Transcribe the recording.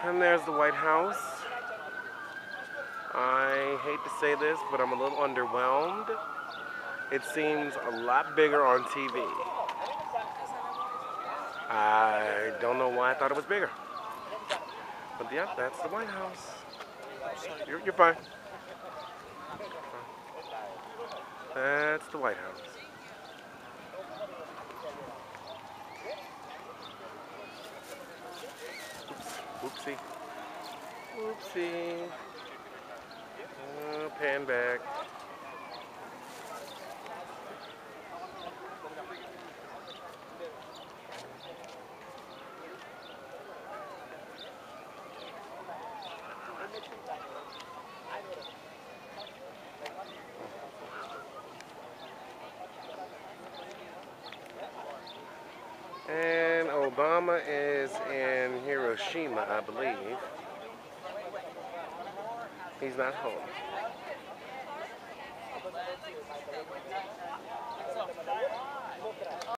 And there's the White House. I hate to say this, but I'm a little underwhelmed. It seems a lot bigger on TV. I don't know why I thought it was bigger. But yeah, that's the White House. You're fine. That's the White House. Oops. Oopsie. Oopsie. Pan back. And Obama is in Hiroshima, I believe. He's not home.